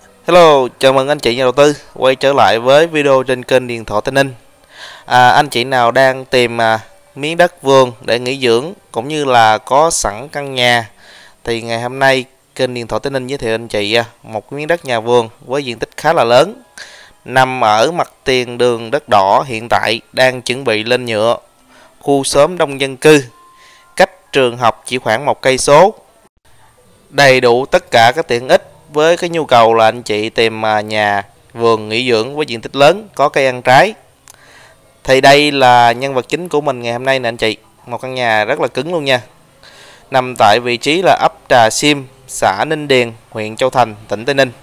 Hello, chào mừng anh chị nhà đầu tư quay trở lại với video trên kênh Điện thoại Tây Ninh. Anh chị nào đang tìm miếng đất vườn để nghỉ dưỡng cũng như là có sẵn căn nhà thì ngày hôm nay kênh Điện thoại Tây Ninh giới thiệu anh chị một miếng đất nhà vườn với diện tích khá là lớn, nằm ở mặt tiền đường đất đỏ, hiện tại đang chuẩn bị lên nhựa, khu xóm đông dân cư, cách trường học chỉ khoảng 1 cây số, đầy đủ tất cả các tiện ích với cái nhu cầu là anh chị tìm nhà vườn nghỉ dưỡng với diện tích lớn, có cây ăn trái. Thì đây là nhân vật chính của mình ngày hôm nay nè anh chị, một căn nhà rất là cứng luôn nha, nằm tại vị trí là ấp Trà Sim, xã Ninh Điền, huyện Châu Thành, tỉnh Tây Ninh.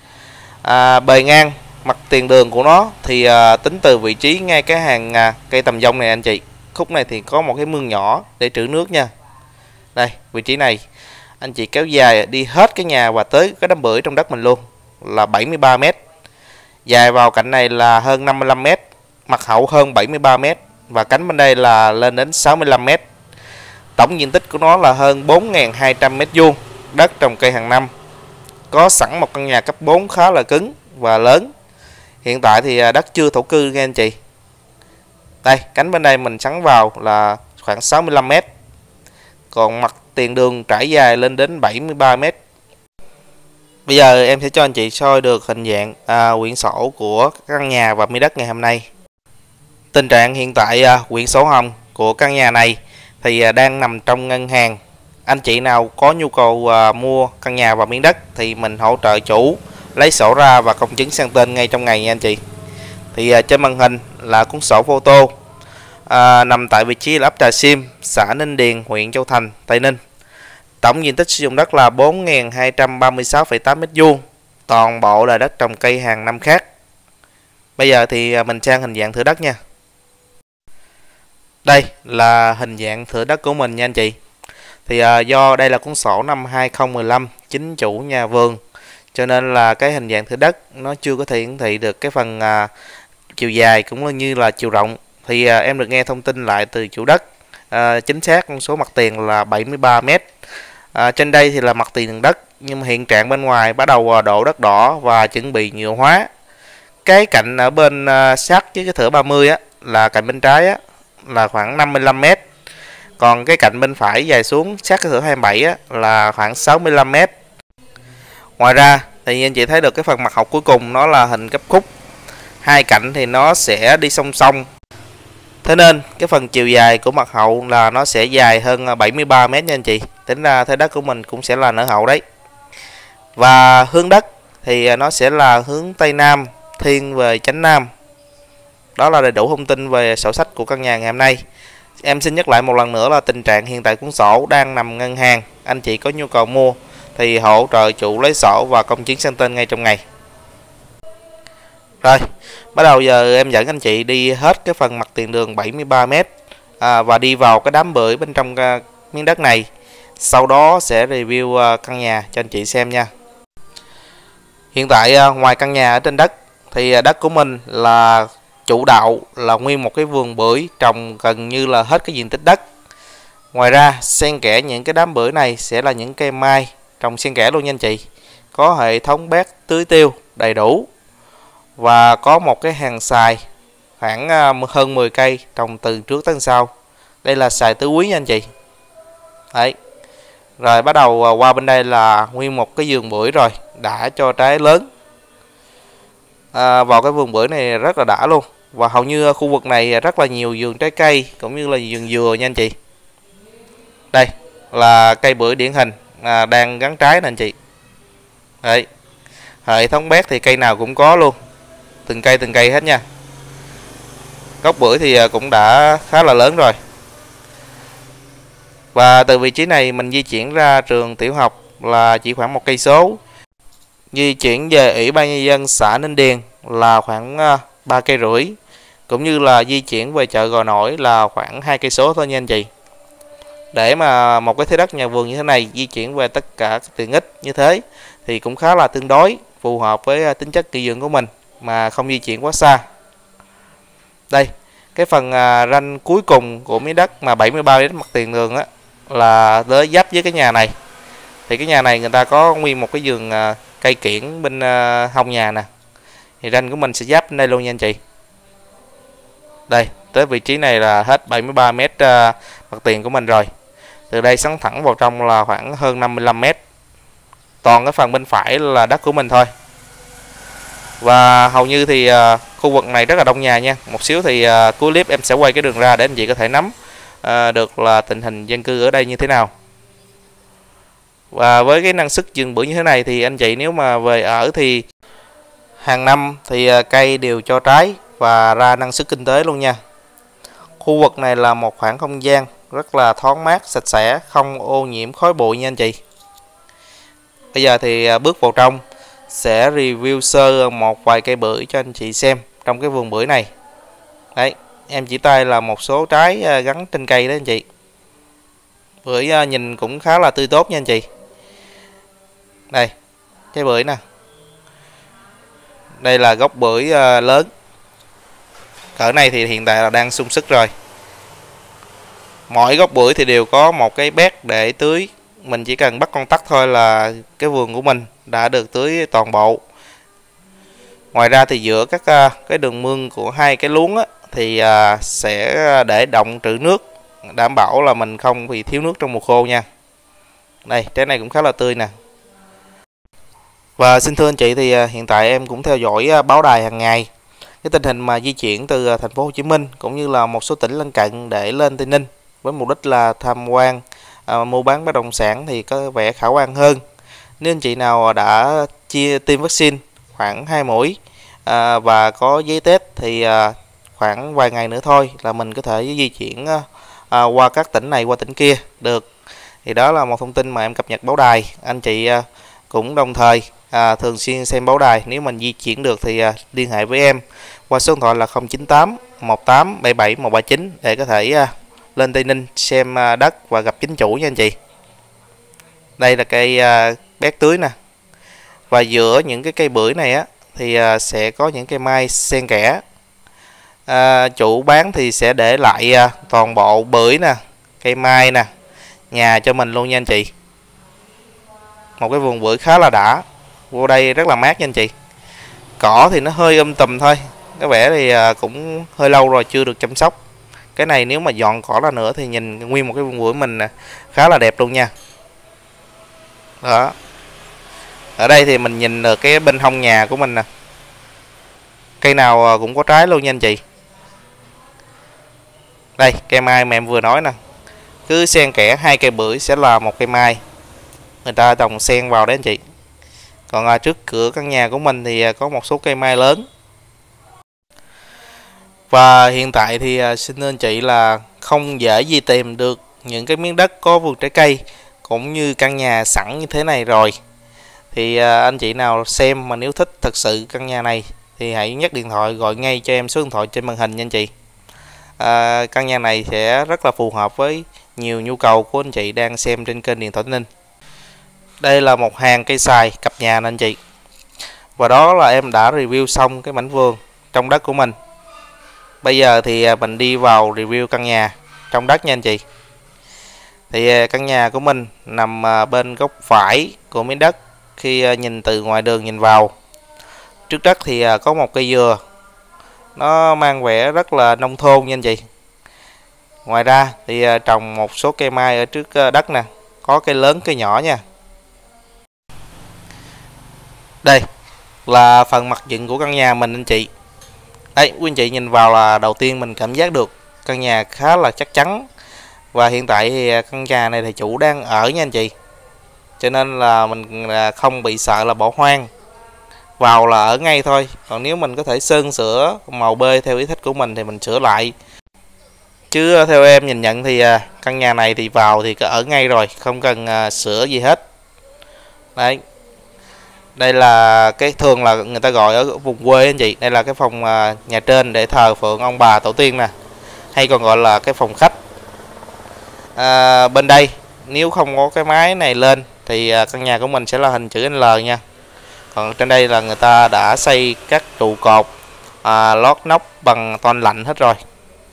Bề ngang mặt tiền đường của nó thì tính từ vị trí ngay cái hàng cây tầm dông này anh chị, khúc này thì có một cái mương nhỏ để trữ nước nha. Đây, vị trí này anh chị kéo dài đi hết cái nhà và tới cái đám bưởi trong đất mình luôn là 73 m. Dài vào cạnh này là hơn 55 m, mặt hậu hơn 73 m và cánh bên đây là lên đến 65 m. Tổng diện tích của nó là hơn 4.200 m², đất trồng cây hàng năm. Có sẵn một căn nhà cấp 4 khá là cứng và lớn. Hiện tại thì đất chưa thổ cư nha anh chị. Đây, cánh bên đây mình sắn vào là khoảng 65 m. Còn mặt tiền đường trải dài lên đến 73 m. Bây giờ em sẽ cho anh chị soi được hình dạng quyển sổ của căn nhà và miếng đất ngày hôm nay. Tình trạng hiện tại quyển sổ hồng của căn nhà này thì đang nằm trong ngân hàng. Anh chị nào có nhu cầu mua căn nhà và miếng đất thì mình hỗ trợ chủ lấy sổ ra và công chứng sang tên ngay trong ngày nha anh chị. Thì trên màn hình là cuốn sổ photo, nằm tại vị trí là ấp Trà Sim, xã Ninh Điền, huyện Châu Thành, Tây Ninh. Tổng diện tích sử dụng đất là 4.236,8 m², toàn bộ là đất trồng cây hàng năm khác. Bây giờ thì mình sang hình dạng thửa đất nha. Đây là hình dạng thửa đất của mình nha anh chị. Thì do đây là cuốn sổ năm 2015 chính chủ nhà vườn, cho nên là cái hình dạng thửa đất nó chưa có thể hiển thị được cái phần chiều dài cũng như là chiều rộng. Thì em được nghe thông tin lại từ chủ đất, chính xác con số mặt tiền là 73 m. Trên đây thì là mặt tiền đất, nhưng mà hiện trạng bên ngoài bắt đầu đổ đất đỏ và chuẩn bị nhựa hóa. Cái cạnh ở bên sát với cái thửa 30 á, là cạnh bên trái á, là khoảng 55 m. Còn cái cạnh bên phải dài xuống sát cái thửa 27 á, là khoảng 65 m. Ngoài ra thì anh chị thấy được cái phần mặt học cuối cùng nó là hình gấp khúc, hai cạnh thì nó sẽ đi song song. Thế nên cái phần chiều dài của mặt hậu là nó sẽ dài hơn 73 m nha anh chị. Tính ra thế đất của mình cũng sẽ là nở hậu đấy. Và hướng đất thì nó sẽ là hướng Tây Nam, thiên về chánh Nam. Đó là đầy đủ thông tin về sổ sách của căn nhà ngày hôm nay. Em xin nhắc lại một lần nữa là tình trạng hiện tại cuốn sổ đang nằm ngân hàng. Anh chị có nhu cầu mua thì hỗ trợ chủ lấy sổ và công chứng sang tên ngay trong ngày. Rồi, bắt đầu giờ em dẫn anh chị đi hết cái phần mặt tiền đường 73 m và đi vào cái đám bưởi bên trong miếng đất này. Sau đó sẽ review căn nhà cho anh chị xem nha. Hiện tại ngoài căn nhà ở trên đất thì đất của mình là chủ đạo là nguyên một cái vườn bưởi trồng gần như là hết cái diện tích đất. Ngoài ra xen kẽ những cái đám bưởi này sẽ là những cây mai trồng xen kẽ luôn nha anh chị. Có hệ thống bét tưới tiêu đầy đủ. Và có một cái hàng xài khoảng hơn 10 cây trồng từ trước tới sau. Đây là xài tứ quý nha anh chị. Đấy. Rồi bắt đầu qua bên đây là nguyên một cái vườn bưởi rồi, đã cho trái lớn. Vào cái vườn bưởi này rất là đã luôn. Và hầu như khu vực này rất là nhiều vườn trái cây cũng như là vườn dừa nha anh chị. Đây là cây bưởi điển hình đang gắn trái nè anh chị. Đấy. Hệ thống bét thì cây nào cũng có luôn, từng cây hết nha. Gốc bưởi thì cũng đã khá là lớn rồi. Và từ vị trí này mình di chuyển ra trường tiểu học là chỉ khoảng 1 cây số. Di chuyển về Ủy ban nhân dân xã Ninh Điền là khoảng 3,5 cây. Cũng như là di chuyển về chợ Gò Nổi là khoảng 2 cây số thôi nha anh chị. Để mà một cái thế đất nhà vườn như thế này di chuyển về tất cả các tiện ích như thế thì cũng khá là tương đối phù hợp với tính chất nghỉ dưỡng của mình mà không di chuyển quá xa. Đây, cái phần ranh cuối cùng của miếng đất mà 73 m mặt tiền đường á là tới giáp với cái nhà này. Thì cái nhà này người ta có nguyên một cái vườn cây kiển bên hông nhà nè. Thì ranh của mình sẽ giáp bên đây luôn nha anh chị. Đây, tới vị trí này là hết 73 m mặt tiền của mình rồi. Từ đây sắn thẳng vào trong là khoảng hơn 55 m. Toàn cái phần bên phải là đất của mình thôi. Và hầu như thì khu vực này rất là đông nhà nha. Một xíu thì cuối clip em sẽ quay cái đường ra để anh chị có thể nắm được là tình hình dân cư ở đây như thế nào. Và với cái năng suất vườn bưởi như thế này thì anh chị nếu mà về ở thì hàng năm thì cây đều cho trái và ra năng suất kinh tế luôn nha. Khu vực này là một khoảng không gian rất là thoáng mát, sạch sẽ, không ô nhiễm khói bụi nha anh chị. Bây giờ thì bước vào trong sẽ review sơ một vài cây bưởi cho anh chị xem trong cái vườn bưởi này. Đấy, em chỉ tay là một số trái gắn trên cây đó anh chị. Bưởi nhìn cũng khá là tươi tốt nha anh chị. Đây, trái bưởi nè. Đây là gốc bưởi lớn. Cỡ này thì hiện tại là đang sung sức rồi. Mỗi gốc bưởi thì đều có một cái bét để tưới. Mình chỉ cần bắt con tắt thôi là cái vườn của mình đã được tưới toàn bộ. Ngoài ra thì giữa các cái đường mương của hai cái luống á, thì sẽ để đọng trữ nước, đảm bảo là mình không bị thiếu nước trong mùa khô nha. Đây, trái này cũng khá là tươi nè. Và xin thưa anh chị thì hiện tại em cũng theo dõi báo đài hàng ngày cái tình hình mà di chuyển từ thành phố Hồ Chí Minh cũng như là một số tỉnh lân cận để lên Tây Ninh với mục đích là tham quan mua bán bất động sản thì có vẻ khả quan hơn. Nếu anh chị nào đã tiêm vaccine khoảng 2 mũi và có giấy test thì khoảng vài ngày nữa thôi là mình có thể di chuyển qua các tỉnh này qua tỉnh kia được. Thì đó là một thông tin mà em cập nhật báo đài. Anh chị cũng đồng thời thường xuyên xem báo đài, nếu mình di chuyển được thì liên hệ với em qua số điện thoại là 098 18 77 139 để có thể lên Tây Ninh xem đất và gặp chính chủ nha anh chị. Đây là cây bét tưới nè. Và giữa những cái cây bưởi này á thì sẽ có những cây mai xen kẽ. Chủ bán thì sẽ để lại toàn bộ bưởi nè, cây mai nè, nhà cho mình luôn nha anh chị. Một cái vườn bưởi khá là đã. Vô đây rất là mát nha anh chị. Cỏ thì nó hơi tùm thôi, có vẻ thì cũng hơi lâu rồi chưa được chăm sóc. Cái này nếu mà dọn cỏ ra nữa thì nhìn nguyên một cái vườn bưởi mình khá là đẹp luôn nha. Đó. Ở đây thì mình nhìn được cái bên hông nhà của mình nè. Cây nào cũng có trái luôn nha anh chị. Đây, cây mai mà em vừa nói nè. Cứ xen kẽ hai cây bưởi sẽ là một cây mai. Người ta trồng xen vào đấy anh chị. Còn trước cửa căn nhà của mình thì có một số cây mai lớn. Và hiện tại thì xin anh chị là không dễ gì tìm được những cái miếng đất có vườn trái cây cũng như căn nhà sẵn như thế này rồi. Thì anh chị nào xem mà nếu thích thật sự căn nhà này thì hãy nhấc điện thoại gọi ngay cho em số điện thoại trên màn hình nha anh chị. Căn nhà này sẽ rất là phù hợp với nhiều nhu cầu của anh chị đang xem trên kênh Điện Thoại Tây Ninh. Đây là một hàng cây xài cặp nhà nè anh chị. Và đó là em đã review xong cái mảnh vườn trong đất của mình. Bây giờ thì mình đi vào review căn nhà trong đất nha anh chị. Thì căn nhà của mình nằm bên góc phải của miếng đất khi nhìn từ ngoài đường nhìn vào. Trước đất thì có một cây dừa. Nó mang vẻ rất là nông thôn nha anh chị. Ngoài ra thì trồng một số cây mai ở trước đất nè. Có cây lớn cây nhỏ nha. Đây là phần mặt dựng của căn nhà mình anh chị. Đấy, quý anh chị nhìn vào là đầu tiên mình cảm giác được căn nhà khá là chắc chắn. Và hiện tại thì căn nhà này thì chủ đang ở nha anh chị. Cho nên là mình không bị sợ là bỏ hoang. Vào là ở ngay thôi. Còn nếu mình có thể sơn sửa màu bê theo ý thích của mình thì mình sửa lại. Chứ theo em nhìn nhận thì căn nhà này thì vào thì có ở ngay rồi, không cần sửa gì hết. Đấy. Đây là cái thường là người ta gọi ở vùng quê anh chị. Đây là cái phòng nhà trên để thờ phượng ông bà tổ tiên nè, hay còn gọi là cái phòng khách. Bên đây nếu không có cái mái này lên thì căn nhà của mình sẽ là hình chữ L nha. Còn trên đây là người ta đã xây các trụ cột lót nóc bằng toan lạnh hết rồi.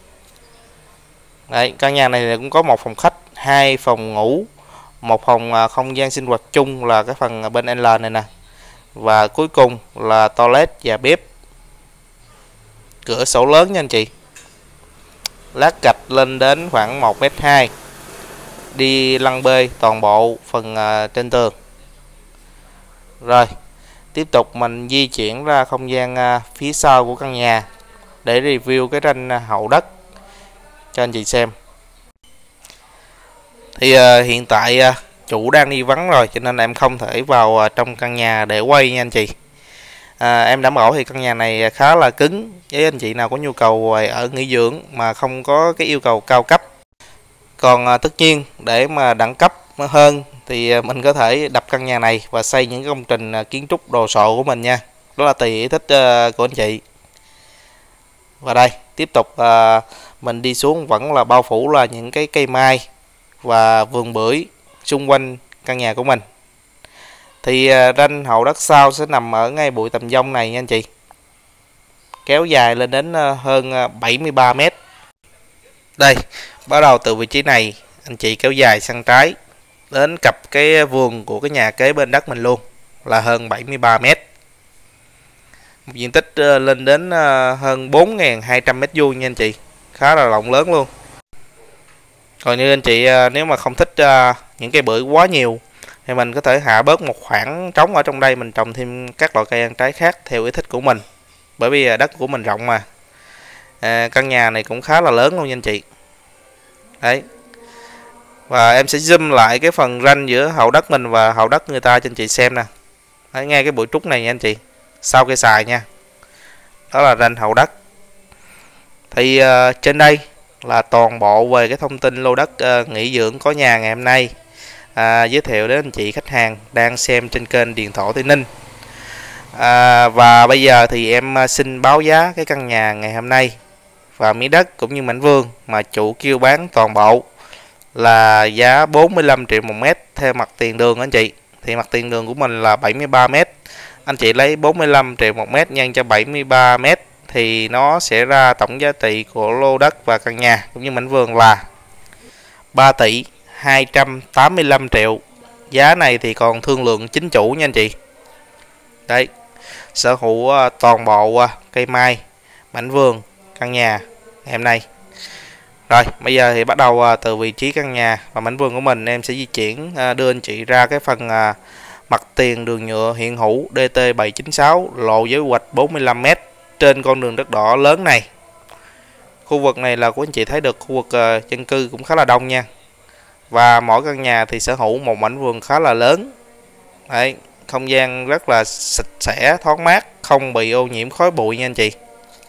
Đấy, căn nhà này cũng có một phòng khách, hai phòng ngủ, một phòng không gian sinh hoạt chung là cái phần bên L này nè. và cuối cùng là toilet và bếp. Cửa sổ lớn nha anh chị. Lát gạch lên đến khoảng 1m2, đi lăn bê toàn bộ phần trên tường. Rồi tiếp tục mình di chuyển ra không gian phía sau của căn nhà để review cái ranh hậu đất cho anh chị xem. Thì hiện tại chủ đang đi vắng rồi, cho nên em không thể vào trong căn nhà để quay nha anh chị. Em đảm bảo thì căn nhà này khá là cứng, với anh chị nào có nhu cầu ở nghỉ dưỡng mà không có cái yêu cầu cao cấp. Còn tất nhiên để mà đẳng cấp hơn thì mình có thể đập căn nhà này và xây những công trình kiến trúc đồ sộ của mình nha. Đó là tùy ý thích của anh chị. Và đây tiếp tục mình đi xuống vẫn là bao phủ là những cái cây mai và vườn bưởi xung quanh căn nhà của mình. Thì ranh hậu đất sau sẽ nằm ở ngay bụi tầm dông này nha anh chị, kéo dài lên đến hơn 73 m. Đây, bắt đầu từ vị trí này anh chị kéo dài sang trái đến cặp cái vườn của cái nhà kế bên đất mình luôn là hơn 73 m. Một diện tích lên đến hơn 4.200 m² nha anh chị, khá là rộng lớn luôn. Còn như anh chị nếu mà không thích những cây bưởi quá nhiều thì mình có thể hạ bớt một khoảng trống ở trong đây, mình trồng thêm các loại cây ăn trái khác theo ý thích của mình, bởi vì đất của mình rộng mà. Căn nhà này cũng khá là lớn luôn nha anh chị. Đấy. Và em sẽ zoom lại cái phần ranh giữa hậu đất mình và hậu đất người ta cho anh chị xem nè. Đấy, ngay cái bụi trúc này nha anh chị, sau cây xài nha. Đó là ranh hậu đất. Thì trên đây là toàn bộ về cái thông tin lô đất nghỉ dưỡng có nhà ngày hôm nay, giới thiệu đến anh chị khách hàng đang xem trên kênh Điện Thổ Tây Ninh. Và bây giờ thì em xin báo giá cái căn nhà ngày hôm nay và miếng đất cũng như mảnh vườn mà chủ kêu bán toàn bộ là giá 45 triệu một mét theo mặt tiền đường anh chị. Thì mặt tiền đường của mình là 73 m. Anh chị lấy 45 triệu một mét nhân cho 73 m thì nó sẽ ra tổng giá trị của lô đất và căn nhà cũng như mảnh vườn là 3 tỷ 285 triệu. Giá này thì còn thương lượng chính chủ nha anh chị. Đấy, sở hữu toàn bộ cây mai, mảnh vườn, căn nhà ngày hôm nay. Rồi bây giờ thì bắt đầu từ vị trí căn nhà và mảnh vườn của mình, em sẽ di chuyển đưa anh chị ra cái phần mặt tiền đường nhựa hiện hữu DT796 lộ giới hoạch 45 m trên con đường đất đỏ lớn này. Khu vực này là của anh chị thấy được khu vực dân cư cũng khá là đông nha. Và mỗi căn nhà thì sở hữu một mảnh vườn khá là lớn. Đấy, không gian rất là sạch sẽ, thoáng mát, không bị ô nhiễm khói bụi nha anh chị.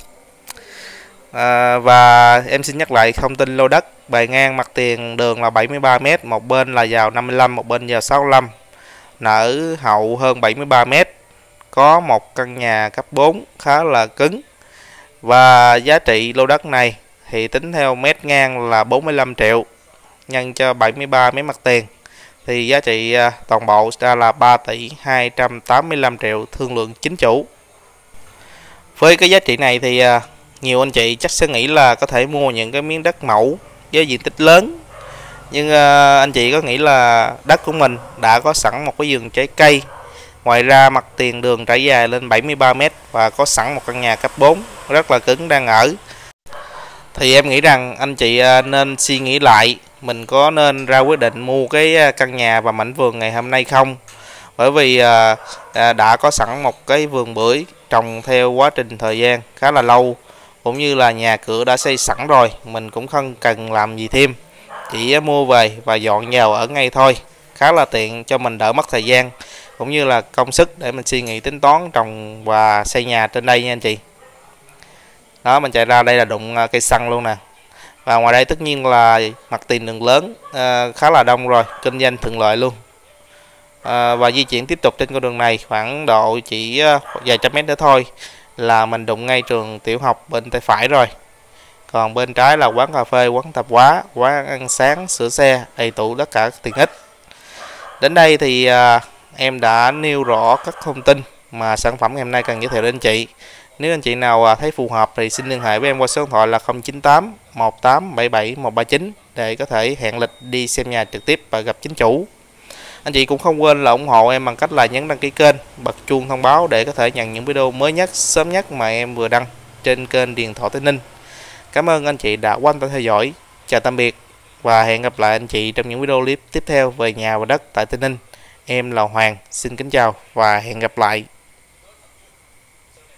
Và em xin nhắc lại thông tin lô đất. Bề ngang mặt tiền đường là 73 m, một bên là vào 55, một bên vào 65, nở hậu hơn 73 m. Có một căn nhà cấp 4 khá là cứng. Và giá trị lô đất này thì tính theo mét ngang là 45 triệu nhân cho 73 m mặt tiền thì giá trị toàn bộ ra là 3 tỷ 285 triệu thương lượng chính chủ. Với cái giá trị này thì nhiều anh chị chắc sẽ nghĩ là có thể mua những cái miếng đất mẫu với diện tích lớn. Nhưng anh chị có nghĩ là đất của mình đã có sẵn một cái vườn trái cây. Ngoài ra mặt tiền đường trải dài lên 73 m và có sẵn một căn nhà cấp 4 rất là cứng đang ở. Thì em nghĩ rằng anh chị nên suy nghĩ lại, mình có nên ra quyết định mua cái căn nhà và mảnh vườn ngày hôm nay không. Bởi vì đã có sẵn một cái vườn bưởi trồng theo quá trình thời gian khá là lâu, cũng như là nhà cửa đã xây sẵn rồi, mình cũng không cần làm gì thêm, chỉ mua về và dọn vào ở ngay thôi, khá là tiện cho mình đỡ mất thời gian cũng như là công sức để mình suy nghĩ tính toán trồng và xây nhà trên đây nha anh chị. Đó, mình chạy ra đây là đụng cây xăng luôn nè. Và ngoài đây tất nhiên là mặt tiền đường lớn khá là đông rồi, kinh doanh thuận lợi luôn. Và di chuyển tiếp tục trên con đường này khoảng độ chỉ vài trăm mét nữa thôi là mình đụng ngay trường tiểu học bên tay phải rồi. Còn bên trái là quán cà phê, quán tạp hóa, quán ăn sáng, sửa xe, đầy đủ tất cả các tiện ích. Đến đây thì em đã nêu rõ các thông tin mà sản phẩm ngày hôm nay cần giới thiệu đến anh chị. Nếu anh chị nào thấy phù hợp thì xin liên hệ với em qua số điện thoại là 098 1877 139 để có thể hẹn lịch đi xem nhà trực tiếp và gặp chính chủ. Anh chị cũng không quên là ủng hộ em bằng cách là nhấn đăng ký kênh, bật chuông thông báo để có thể nhận những video mới nhất, sớm nhất mà em vừa đăng trên kênh Điện Thoại Tây Ninh. Cảm ơn anh chị đã quan tâm theo dõi. Chào tạm biệt và hẹn gặp lại anh chị trong những video clip tiếp theo về nhà và đất tại Tây Ninh. Em là Hoàng, xin kính chào và hẹn gặp lại.